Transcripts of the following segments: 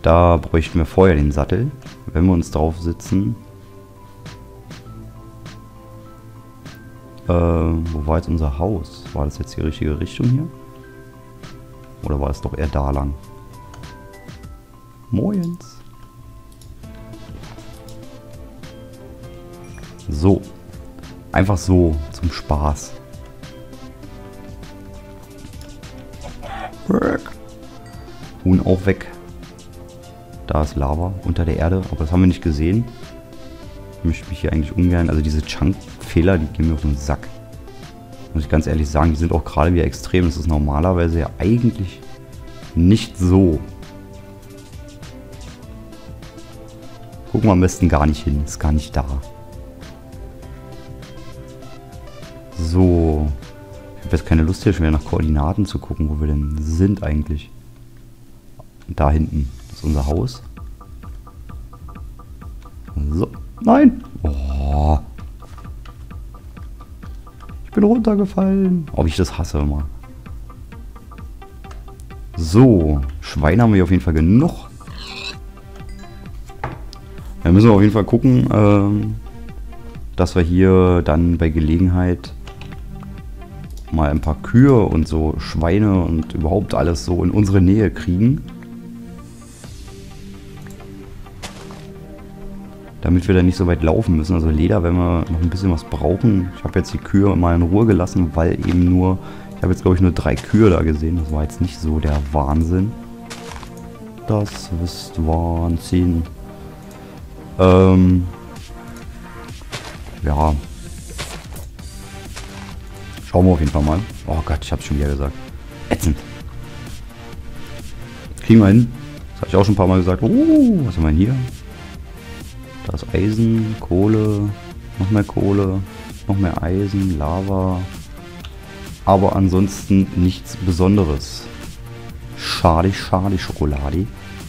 Da bräuchten wir vorher den Sattel, wenn wir uns drauf sitzen. Wo war jetzt unser Haus? War das jetzt die richtige Richtung hier? Oder war es doch eher da lang? Moins. So. Einfach so, zum Spaß. Huhn auch weg. Da ist Lava unter der Erde, aber das haben wir nicht gesehen. Ich möchte mich hier eigentlich ungern, also diese Chunk-Fehler, die gehen mir auf den Sack. Muss ich ganz ehrlich sagen, die sind auch gerade wieder extrem. Das ist normalerweise ja eigentlich nicht so. Gucken wir am besten gar nicht hin, ist gar nicht da. So. Ich habe jetzt keine Lust hier schon wieder nach Koordinaten zu gucken, wo wir denn sind eigentlich. Da hinten ist unser Haus. So. Nein! Oh. Ich bin runtergefallen. Ob ich das hasse immer. So. Schweine haben wir auf jeden Fall genug. Dann müssen wir auf jeden Fall gucken, dass wir hier dann bei Gelegenheit mal ein paar Kühe und so Schweine und überhaupt alles so in unsere Nähe kriegen. Damit wir dann nicht so weit laufen müssen. Also Leder, wenn wir noch ein bisschen was brauchen. Ich habe jetzt die Kühe mal in Ruhe gelassen, weil eben nur... Ich habe jetzt glaube ich nur 3 Kühe da gesehen. Das war jetzt nicht so der Wahnsinn. Das ist Wahnsinn. Ja. Schauen wir auf jeden Fall mal. Oh Gott, ich habe es schon wieder gesagt. Ätzend. Kriegen wir hin. Das habe ich auch schon ein paar Mal gesagt. Was haben wir denn hier? Da ist Eisen, Kohle, noch mehr Kohle, noch mehr Eisen, Lava. Aber ansonsten nichts Besonderes. Schade, schade, Schokolade.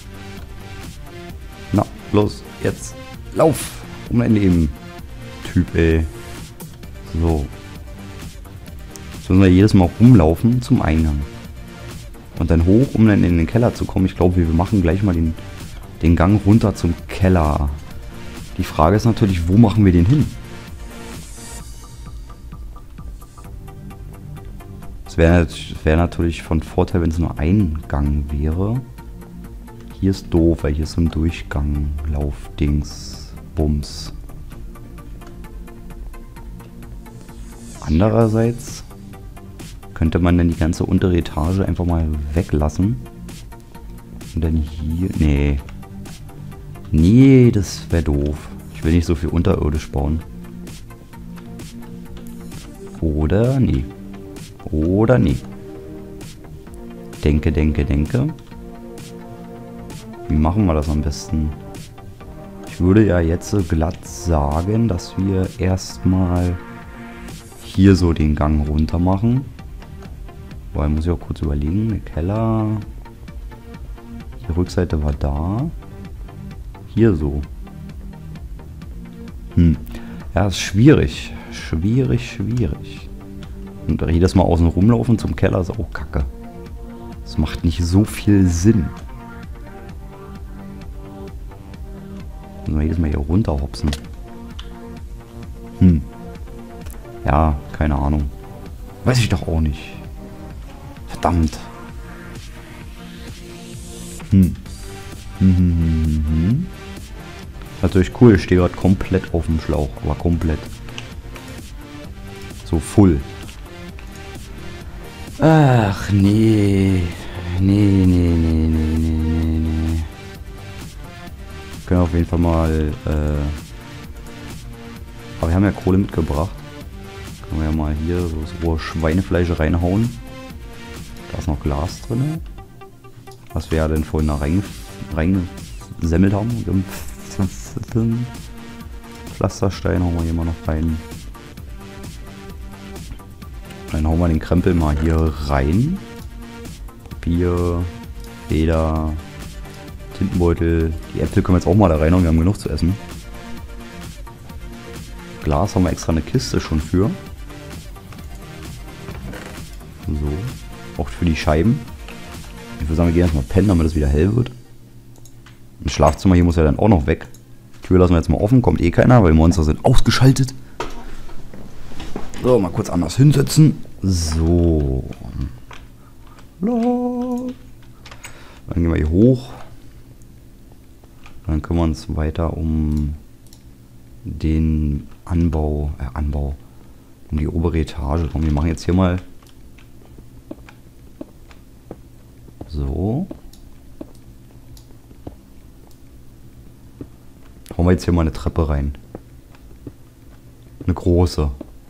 Na, los, jetzt. Lauf! Um ein Leben. Typ, ey. So. Jetzt müssen wir jedes Mal rumlaufen zum Eingang. Und dann hoch, um dann in den Keller zu kommen. Ich glaube, wir machen gleich mal den Gang runter zum Keller. Die Frage ist natürlich, wo machen wir den hin? Es wäre natürlich von Vorteil, wenn es nur ein Gang wäre. Hier ist doof, weil hier ist so ein Durchgang. Laufdings. Bums. Andererseits könnte man dann die ganze untere Etage einfach mal weglassen. Und dann hier... Nee. Nee, das wäre doof. Ich will nicht so viel unterirdisch bauen. Oder nee. Oder nee. Denke. Wie machen wir das am besten? Ich würde ja jetzt so glatt sagen, dass wir erstmal hier so den Gang runter machen. Weil muss ich auch kurz überlegen. Der Keller. Die Rückseite war da. Hier so. Ja, ist schwierig. Schwierig. Und jedes Mal außen rumlaufen zum Keller ist auch kacke. Das macht nicht so viel Sinn. Müssen wir jedes Mal hier runterhopsen. Ja, keine Ahnung. Weiß ich doch auch nicht. Verdammt. Natürlich cool, ich stehe gerade komplett auf dem Schlauch, aber komplett. So full. Ach nee. Nee. Wir können auf jeden Fall mal, aber wir haben ja Kohle mitgebracht. Können wir ja mal hier so das rohe Schweinefleisch reinhauen. Da ist noch Glas drin. Was wir ja dann vorhin da reingesemmelt haben. Pflasterstein hauen wir hier mal noch rein. Dann hauen wir den Krempel mal hier rein. Papier, Leder, Tintenbeutel. Die Äpfel können wir jetzt auch mal da reinhauen, wir haben genug zu essen. Glas haben wir extra eine Kiste schon für. So. Auch für die Scheiben. Ich würde sagen, wir gehen erstmal pennen, damit es wieder hell wird. Ein Schlafzimmer hier muss ja dann auch noch weg. Tür lassen wir jetzt mal offen, kommt eh keiner, weil die Monster sind ausgeschaltet. So, mal kurz anders hinsetzen. So. Dann gehen wir hier hoch. Dann kümmern wir uns weiter um den Anbau, um die obere Etage. Komm, wir machen jetzt hier mal so. Hauen wir jetzt hier mal eine Treppe rein. Eine große.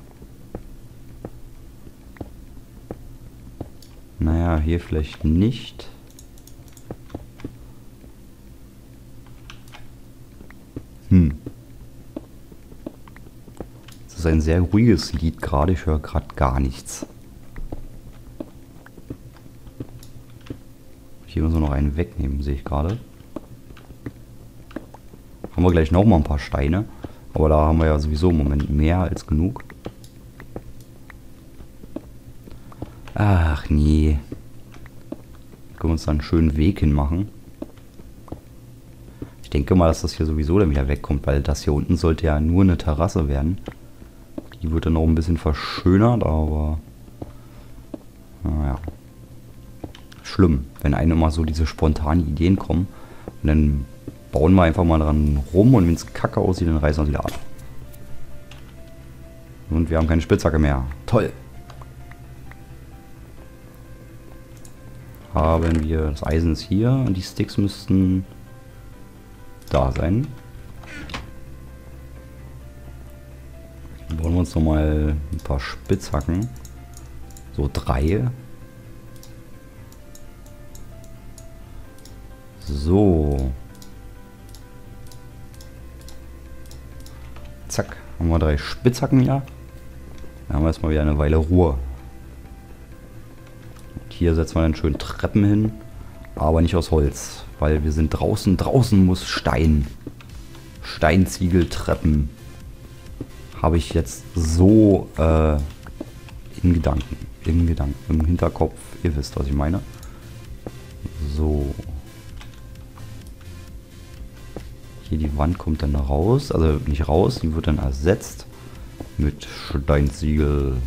Naja, hier vielleicht nicht. Das ist ein sehr ruhiges Lied gerade. Ich höre gerade gar nichts. Hier müssen wir noch einen wegnehmen, sehe ich gerade. Haben wir gleich noch mal ein paar Steine. Aber da haben wir ja sowieso im Moment mehr als genug. Ach nee. Können wir uns da einen schönen Weg hinmachen. Ich denke mal, dass das hier sowieso dann wieder wegkommt, weil das hier unten sollte ja nur eine Terrasse werden. Die wird dann noch ein bisschen verschönert, aber naja. Schlimm, wenn einem immer so diese spontanen Ideen kommen. Und dann bauen wir einfach mal dran rum und wenn es kacke aussieht, dann reißen wir es wieder ab. Und wir haben keine Spitzhacke mehr. Toll! Haben wir, das Eisen ist hier und die Sticks müssten da sein. Dann bauen wir uns nochmal ein paar Spitzhacken. So 3. So. Zack, haben wir 3 Spitzhacken hier. Dann haben wir erstmal wieder eine Weile Ruhe. Und hier setzen wir dann schön Treppen hin. Aber nicht aus Holz, weil wir sind draußen. Draußen muss Stein. Steinziegeltreppen. Habe ich jetzt so in Gedanken. Im Hinterkopf. Ihr wisst, was ich meine. So. Hier die Wand kommt dann raus. Also nicht raus, die wird dann ersetzt mit Steinziegel.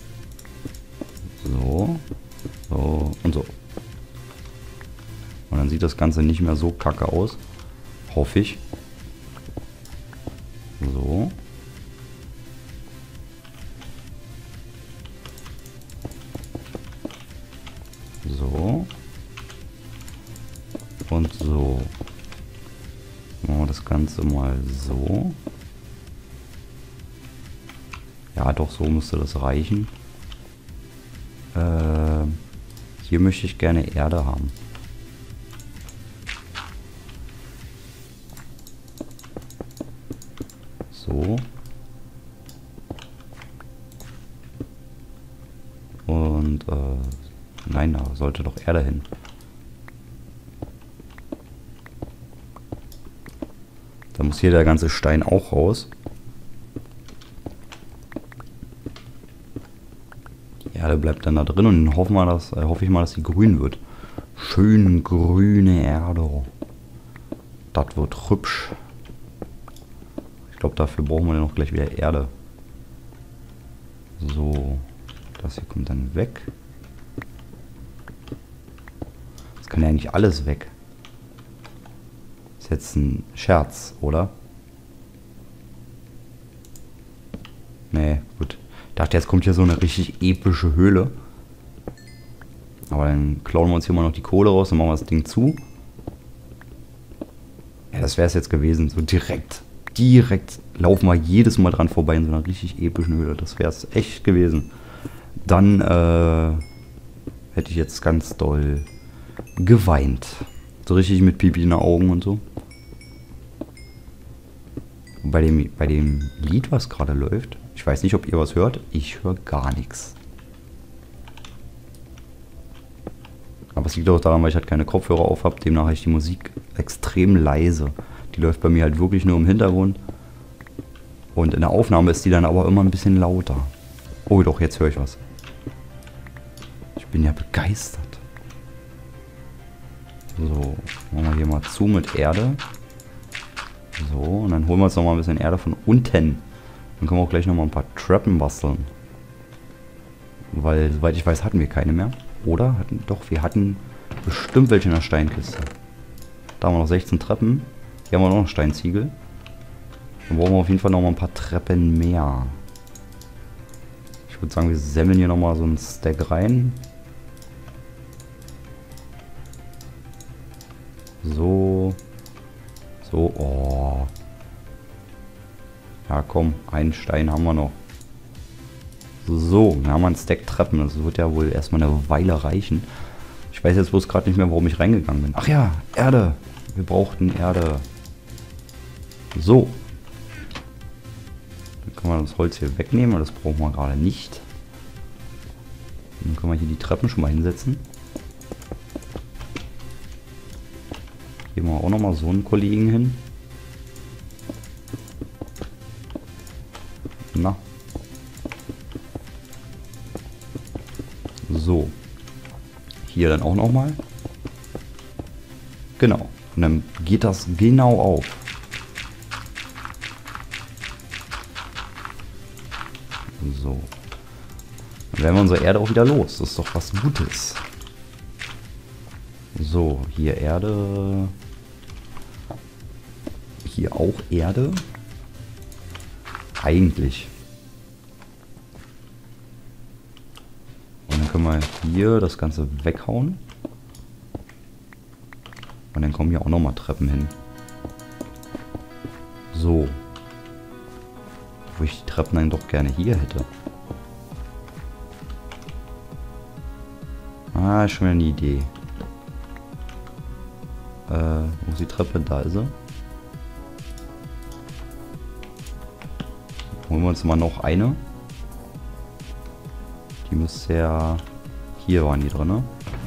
So. So und so. Und dann sieht das Ganze nicht mehr so kacke aus. Hoffe ich. So. So. Und so. Machen wir das Ganze mal so. Ja, doch, so müsste das reichen. Hier möchte ich gerne Erde haben. So. Und nein, da sollte doch Erde hin. Da muss hier der ganze Stein auch raus. Die Erde bleibt dann da drin und hoffe ich mal, dass sie grün wird. Schön grüne Erde. Das wird hübsch. Ich glaube, dafür brauchen wir dann noch gleich wieder Erde. So. Das hier kommt dann weg. Das kann ja nicht alles weg. Ist jetzt ein Scherz, oder? Nee, gut. Ich dachte, jetzt kommt hier so eine richtig epische Höhle. Aber dann klauen wir uns hier mal noch die Kohle raus und machen wir das Ding zu. Ja, das wäre es jetzt gewesen. So direkt laufen wir jedes Mal dran vorbei in so einer richtig epischen Höhle. Das wäre es echt gewesen. Dann hätte ich jetzt ganz doll geweint. So richtig mit Pipi in den Augen und so. Und bei dem Lied, was gerade läuft, ich weiß nicht, ob ihr was hört, ich höre gar nichts. Aber es liegt auch daran, weil ich halt keine Kopfhörer auf habe, demnach ist die Musik extrem leise. Die läuft bei mir halt wirklich nur im Hintergrund. Und in der Aufnahme ist die dann aber immer ein bisschen lauter. Oh doch, jetzt höre ich was. Ich bin ja begeistert. So, machen wir hier mal zu mit Erde. So, und dann holen wir uns noch mal ein bisschen Erde von unten. Dann können wir auch gleich noch mal ein paar Treppen basteln. Weil, soweit ich weiß, hatten wir keine mehr. Oder? Doch, wir hatten bestimmt welche in der Steinkiste. Da haben wir noch 16 Treppen. Hier haben wir noch Steinziegel. Dann brauchen wir auf jeden Fall noch mal ein paar Treppen mehr. Ich würde sagen, wir semmeln hier noch mal so einen Stack rein. So. So, oh. Ja, komm, einen Stein haben wir noch. So, dann haben wir einen Stack Treppen. Das wird ja wohl erstmal eine Weile reichen. Ich weiß jetzt bloß gerade nicht mehr, warum ich reingegangen bin. Ach ja, Erde. Wir brauchten Erde. So. Dann können wir das Holz hier wegnehmen, aber das brauchen wir gerade nicht. Dann können wir hier die Treppen schon mal hinsetzen. Hier machen wir auch nochmal so einen Kollegen hin. Na. So. Hier dann auch nochmal. Genau. Und dann geht das genau auf. So. Dann werden wir unsere Erde auch wieder los. Das ist doch was Gutes. So, hier Erde. Hier auch Erde. Eigentlich. Und dann können wir hier das Ganze weghauen. Und dann kommen hier auch nochmal Treppen hin. So. Wo ich die Treppen dann doch gerne hier hätte. Ah, ist schon wieder eine Idee. Wo ist die Treppe? Da ist sie. Holen wir uns mal noch eine. Die müsste ja... Hier waren die drin, ne?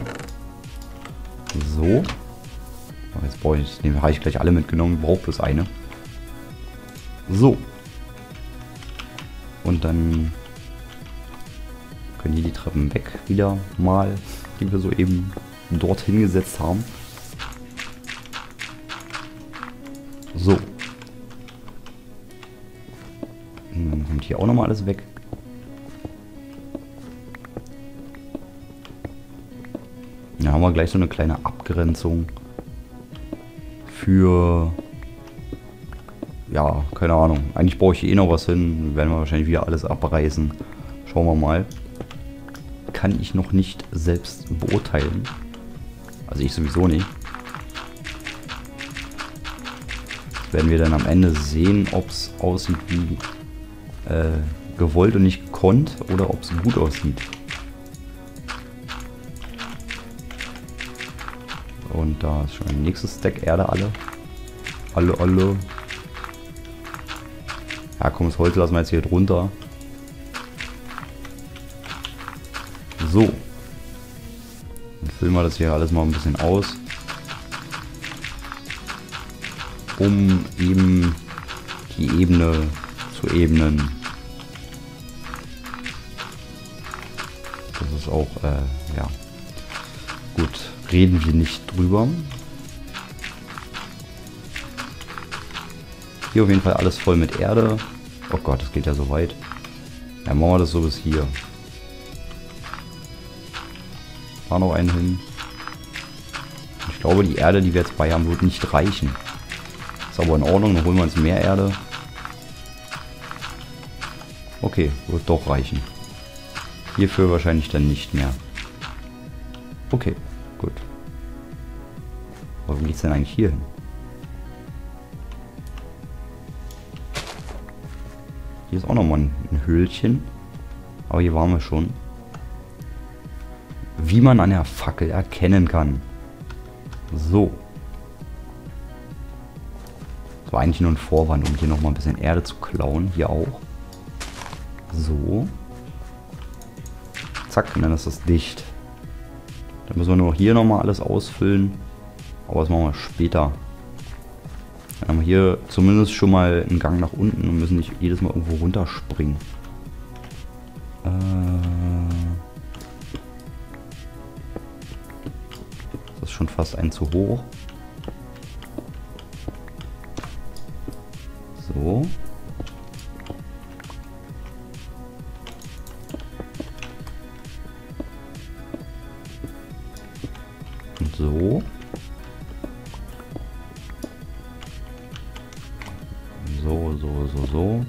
So. Aber jetzt brauche ich... Ne, habe ich gleich alle mitgenommen. Brauche bloß eine. So. Und dann können hier die Treppen weg wieder mal, die wir soeben dort hingesetzt haben. So. Dann kommt hier auch nochmal alles weg. Da haben wir gleich so eine kleine Abgrenzung für... Ja, keine Ahnung. Eigentlich brauche ich hier eh noch was hin. Werden wir wahrscheinlich wieder alles abreißen. Schauen wir mal. Kann ich noch nicht selbst beurteilen. Also ich sowieso nicht. Das werden wir dann am Ende sehen, ob es aussieht wie gewollt und nicht gekonnt oder ob es gut aussieht. Und da ist schon ein nächstes Stack Erde alle. Alle. Ja komm, das Holz lassen wir jetzt hier drunter. So. Dann füllen wir das hier alles mal ein bisschen aus. Um eben die Ebene zu ebnen. Das ist auch, ja. Gut, reden wir nicht drüber. Hier auf jeden Fall alles voll mit Erde. Oh Gott, das geht ja so weit. Ja, machen wir das so bis hier. Da noch einen hin. Ich glaube, die Erde, die wir jetzt bei haben, wird nicht reichen. Ist aber in Ordnung, dann holen wir uns mehr Erde. Okay, wird doch reichen. Hierfür wahrscheinlich dann nicht mehr. Okay, gut. Aber wo geht's denn eigentlich hier hin? Hier ist auch nochmal ein Höhlchen. Aber hier waren wir schon. Wie man an der Fackel erkennen kann. So. Das war eigentlich nur ein Vorwand, um hier nochmal ein bisschen Erde zu klauen. Hier auch. So. Zack, und dann ist das dicht. Dann müssen wir nur hier nochmal alles ausfüllen. Aber das machen wir später. Dann haben wir hier zumindest schon mal einen Gang nach unten und müssen nicht jedes Mal irgendwo runterspringen. schon fast ein zu hoch. So. Und so. So.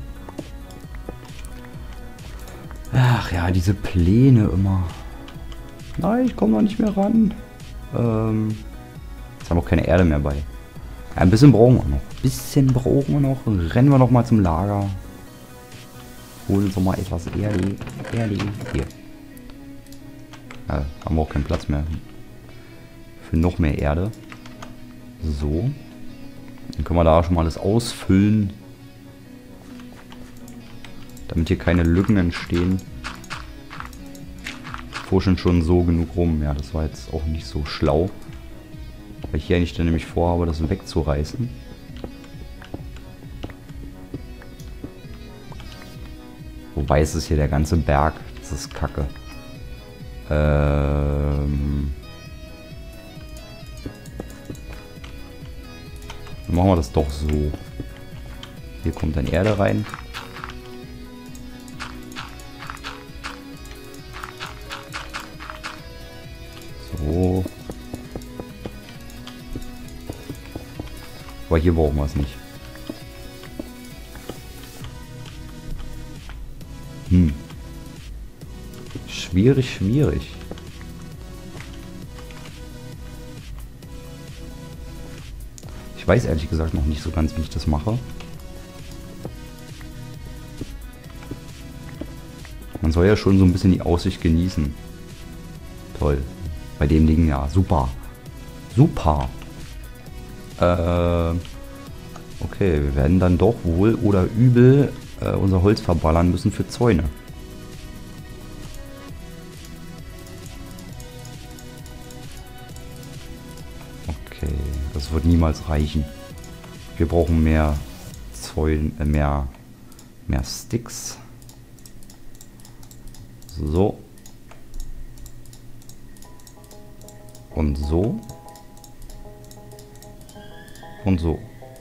Ach ja, diese Pläne immer. Nein, ich komme noch nicht mehr ran. Jetzt haben wir auch keine Erde mehr bei. Ein bisschen brauchen wir noch. Rennen wir noch mal zum Lager. Holen uns noch mal etwas Erde. Hier. Ja, haben wir auch keinen Platz mehr für noch mehr Erde. So. Dann können wir da schon mal alles ausfüllen. Damit hier keine Lücken entstehen. Fuschen schon so genug rum. Ja, das war jetzt auch nicht so schlau. Weil ich hier eigentlich dann nämlich vorhabe, das wegzureißen. Wobei es ist hier der ganze Berg. Das ist Kacke. Dann machen wir das doch so. Hier kommt dann Erde rein. So. Aber hier brauchen wir es nicht. Schwierig. Ich weiß ehrlich gesagt noch nicht so ganz, wie ich das mache. Man soll ja schon so ein bisschen die Aussicht genießen. Toll. Bei dem Ding ja. Super. Okay, wir werden dann doch wohl oder übel unser Holz verballern müssen für Zäune. Okay, das wird niemals reichen. Wir brauchen mehr Zäune, mehr Sticks. So. Und so. Und so.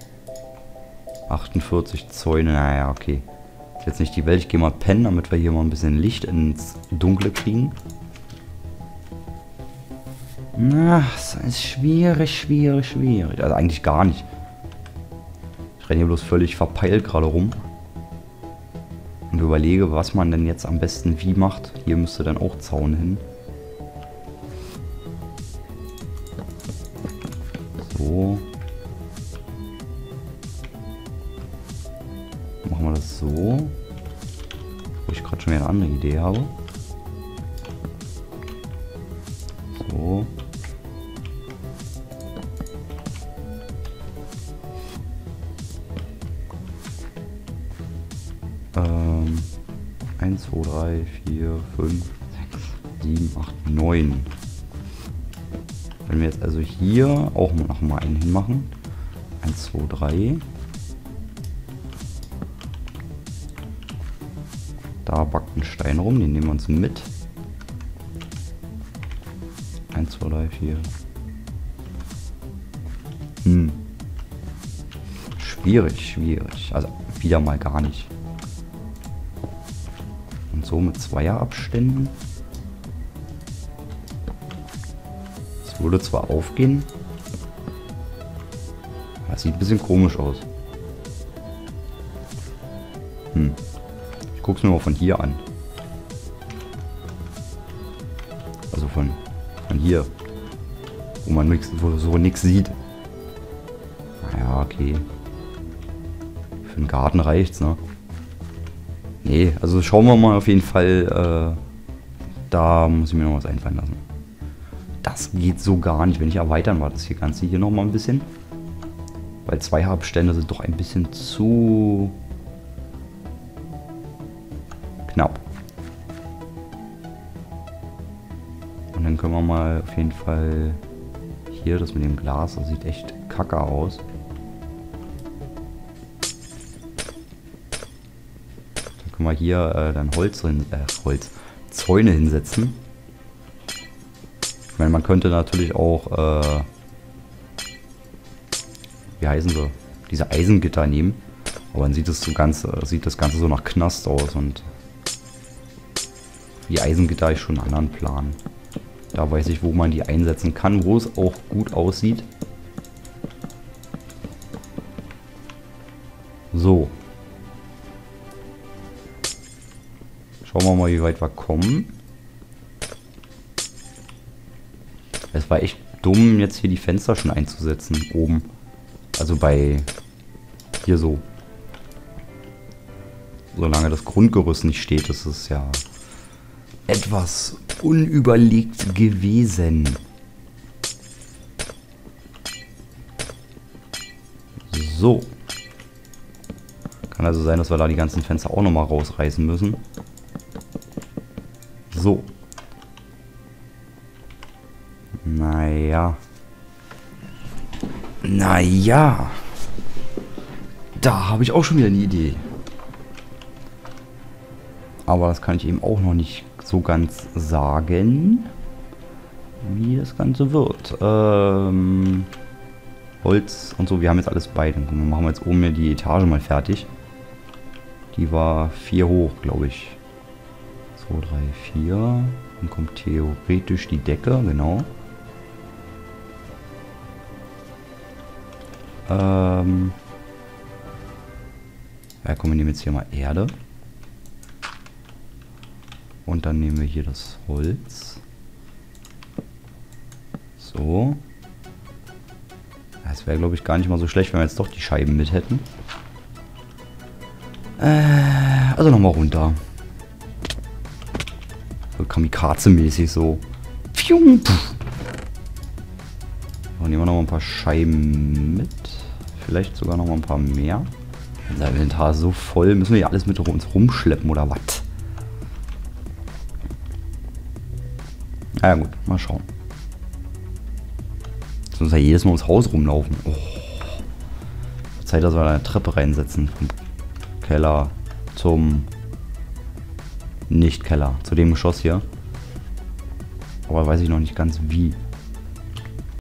48 Zäune, naja, okay. Ist jetzt nicht die Welt, ich gehe mal pennen, damit wir hier mal ein bisschen Licht ins Dunkle kriegen. Na, das ist schwierig. Also eigentlich gar nicht. Ich renne hier bloß völlig verpeilt gerade rum. Und überlege, was man denn jetzt am besten wie macht. Hier müsste dann auch Zaun hin. So. Machen wir das so. Wo ich gerade schon wieder eine andere Idee habe. So. Ähm, 1, 2, 3, 4, 5, 6, 7, 8, 9. Wenn wir jetzt also hier auch noch mal einen hinmachen. 1, 2, 3. Da backt ein Stein rum, den nehmen wir uns mit. 1, 2, 3, 4. Schwierig. Also wieder mal gar nicht. Und so mit Zweierabständen. Das würde zwar aufgehen. Aber es sieht ein bisschen komisch aus. Ich gucke es mir mal von hier an. Also von hier. Wo man so nichts sieht. Naja, okay. Für den Garten reicht's, ne? Nee, also schauen wir mal auf jeden Fall. Da muss ich mir noch was einfallen lassen. Das geht so gar nicht. Wenn ich erweitern war das hier Ganze hier noch mal ein bisschen. Weil Zweierabstände sind doch ein bisschen zu knapp. Und dann können wir mal auf jeden Fall hier, das mit dem Glas, das sieht echt kacke aus. Dann können wir hier dann Zäune hinsetzen. meine, man könnte natürlich auch, wie heißen sie, diese Eisengitter nehmen. Aber dann sieht das Ganze so nach Knast aus und die Eisengitter habe ich schon einen anderen Plan. Da weiß ich, wo man die einsetzen kann, wo es auch gut aussieht. So. Schauen wir mal, wie weit wir kommen. Es war echt dumm, jetzt hier die Fenster schon einzusetzen, oben. Also bei... hier so. Solange das Grundgerüst nicht steht, ist es ja etwas unüberlegt gewesen. So. Kann also sein, dass wir da die ganzen Fenster auch nochmal rausreißen müssen. So. Naja. Naja. Da habe ich auch schon wieder eine Idee. Aber das kann ich eben auch noch nicht so ganz sagen, wie das Ganze wird. Holz und so, wir haben jetzt alles bei. Dann machen wir jetzt oben hier die Etage mal fertig. Die war 4 hoch, glaube ich. 2, 3, 4. Dann kommt theoretisch die Decke, genau. Ja, komm, wir nehmen jetzt hier mal Erde. Und dann nehmen wir hier das Holz. So. Das wäre, glaube ich, gar nicht mal so schlecht, wenn wir jetzt doch die Scheiben mit hätten. Also nochmal runter. So Kamikaze-mäßig so. Und nehmen wir noch mal ein paar Scheiben mit. Vielleicht sogar noch mal ein paar mehr. Unser Inventar ist so voll. Müssen wir hier alles mit uns rumschleppen oder was? Ja gut, mal schauen. Jetzt müssen wir jedes Mal ums Haus rumlaufen. Oh. Zeit, dass wir da eine Treppe reinsetzen. Vom Keller zum Nicht-Keller. Zu dem Geschoss hier. Aber weiß ich noch nicht ganz wie.